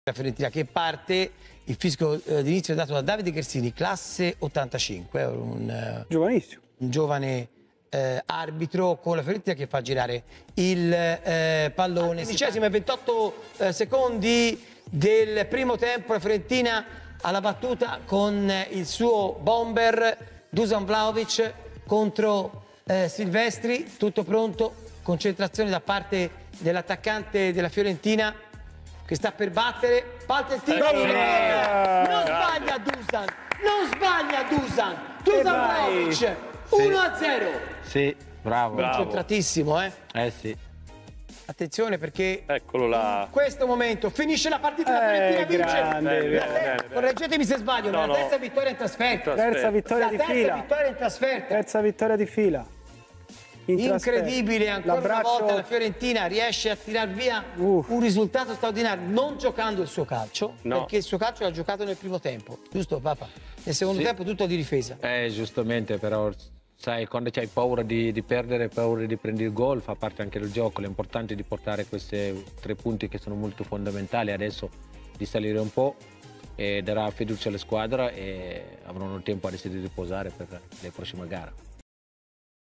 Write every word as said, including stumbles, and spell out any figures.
La Fiorentina che parte, il fisico eh, d'inizio è dato da Davide Chersini, classe ottantacinque, un, eh, giovanissimo, un giovane eh, arbitro con la Fiorentina che fa girare il eh, pallone. Dicesimo e ventotto eh, secondi del primo tempo, la Fiorentina alla battuta con il suo bomber Dusan Vlahovic contro eh, Silvestri, tutto pronto, concentrazione da parte dell'attaccante della Fiorentina che sta per battere, parte il tiro, non sbaglia Dusan, non sbaglia Dusan, Dusan Vlahovic, uno a zero. Sì, bravo. Concentratissimo, eh? Eh sì. Attenzione perché eccolo là. In questo momento finisce la partita, la Fiorentina vince. Grande, La bene, ter- bene, correggetemi se sbaglio, no, la terza no. vittoria in trasferta. terza vittoria La di terza fila, vittoria in trasferta. terza vittoria di fila. In Incredibile, ancora una L'abbraccio- volta la Fiorentina riesce a tirar via Uff. un risultato straordinario, non giocando il suo calcio, No. perché il suo calcio l'ha giocato nel primo tempo, giusto Papa? Nel secondo Sì. tempo tutto di difesa. Eh, giustamente, però sai, quando c'hai paura di, di perdere, paura di prendere il gol, fa parte anche del gioco. L'importante è di portare questi tre punti che sono molto fondamentali, adesso di salire un po' e darà fiducia alla squadra e avranno tempo adesso di riposare per le prossime gare.